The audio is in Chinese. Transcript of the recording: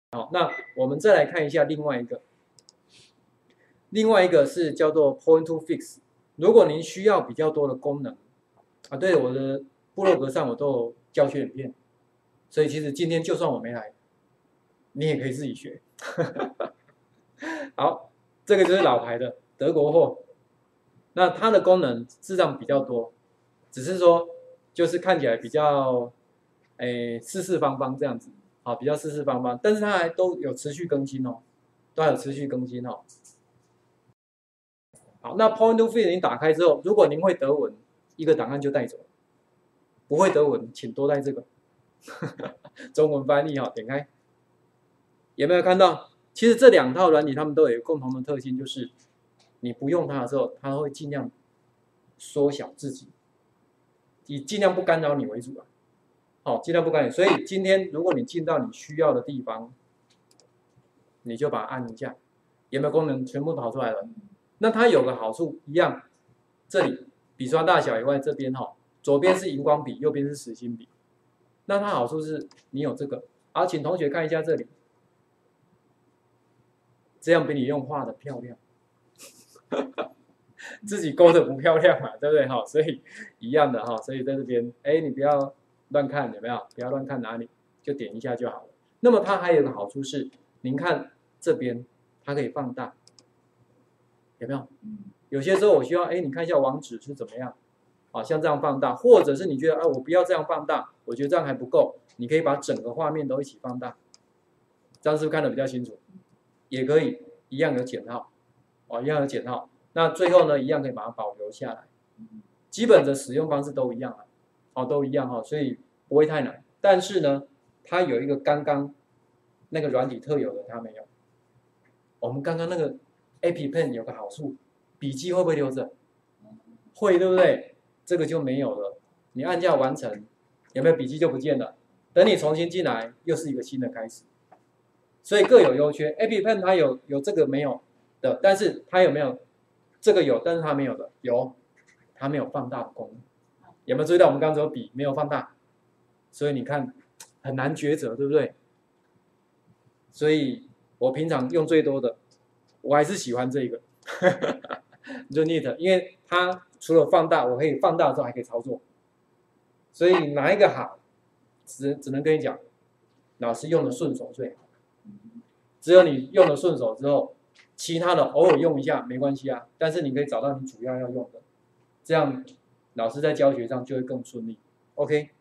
好，那我们再来看一下另外一个是叫做 Point to Fix。如果您需要比较多的功能啊，对我的部落格上我都有教学影片，所以其实今天就算我没来，你也可以自己学。好，这个就是老牌的德国货，那它的功能事实上比较多，只是说就是看起来比较四四方方这样子，好，比较四四方方，但是它还都有持续更新哦，都还有持续更新哦。好，那 Point to Fix 您打开之后，如果您会德文，一个档案就带走；不会德文，请多带这个中文翻译哈，点开，有没有看到？其实这两套软体它们都有一个共同的特性，就是你不用它的时候，它会尽量缩小自己，以尽量不干扰你为主啊。好，尽量不干扰。所以今天如果你进到你需要的地方，你就把它按一下，有没有功能全部跑出来了？那它有个好处一样，这里笔刷大小以外，这边哈，左边是荧光笔，右边是实心笔。那它好处是你有这个，好，请同学看一下这里，这样比你用画的漂亮。自己勾的不漂亮嘛，对不对哈？所以一样的哈，所以在这边，哎，你不要乱看，有没有？不要乱看哪里，就点一下就好了。那么它还有一个好处是，您看这边，它可以放大，有没有？有些时候我需要，哎，你看一下网址是怎么样，啊，像这样放大，或者是你觉得，啊，我不要这样放大，我觉得这样还不够，你可以把整个画面都一起放大，这样是不是看得比较清楚？也可以，一样有减号，哦，一样有减号。那最后呢，一样可以把它保留下来，基本的使用方式都一样啊，哦，都一样哈，所以不会太难。但是呢，它有一个刚刚那个软体特有的，它没有。我们刚刚那个 AP Pen 有个好处，笔记会不会留着？会，对不对？这个就没有了。你按下完成，有没有笔记就不见了？等你重新进来，又是一个新的开始。所以各有优缺。AP Pen 它有这个没有的，但是它有没有？这个有，但是它没有的，有，它没有放大的功能。有没有注意到我们刚刚说笔没有放大？所以你看很难抉择，对不对？所以我平常用最多的，我还是喜欢这个，Runit， 因为它除了放大，我可以放大之后还可以操作。所以哪一个好，只能跟你讲，老师用的顺手最好。只有你用的顺手之后，其他的偶尔用一下没关系啊，但是你可以找到你主要要用的，这样老师在教学上就会更顺利。OK。